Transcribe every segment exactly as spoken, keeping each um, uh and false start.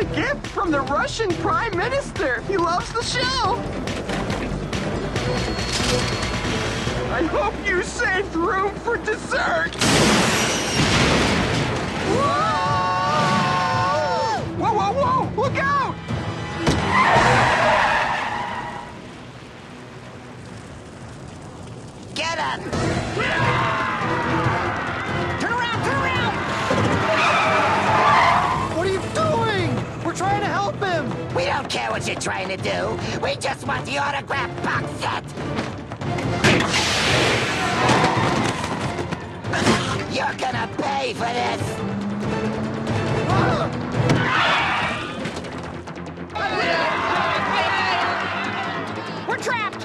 a gift from the Russian Prime Minister. He loves the show. I hope you saved room for dessert. Whoa! Whoa, whoa, whoa! Look out! Get him! Turn around! Turn around! What are you doing? We're trying to help him! We don't care what you're trying to do. We just want the autograph box set. You're gonna pay for this! We're trapped!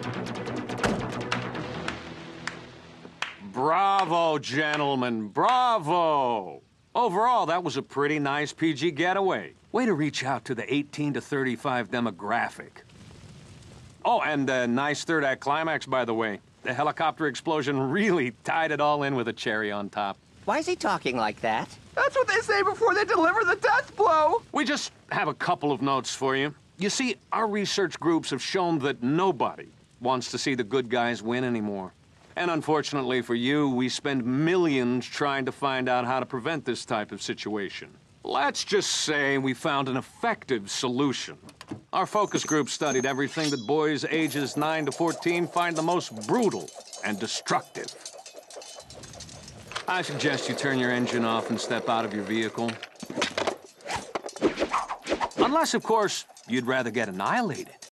Bravo, gentlemen, bravo! Overall, that was a pretty nice P G getaway. Way to reach out to the eighteen to thirty-five demographic. Oh, and a nice third act climax, by the way. The helicopter explosion really tied it all in with a cherry on top. Why is he talking like that? That's what they say before they deliver the death blow. We just have a couple of notes for you. You see, our research groups have shown that nobody wants to see the good guys win anymore. And unfortunately for you, we spend millions trying to find out how to prevent this type of situation. Let's just say we found an effective solution. Our focus group studied everything that boys ages nine to fourteen find the most brutal and destructive. I suggest you turn your engine off and step out of your vehicle. Unless, of course, you'd rather get annihilated.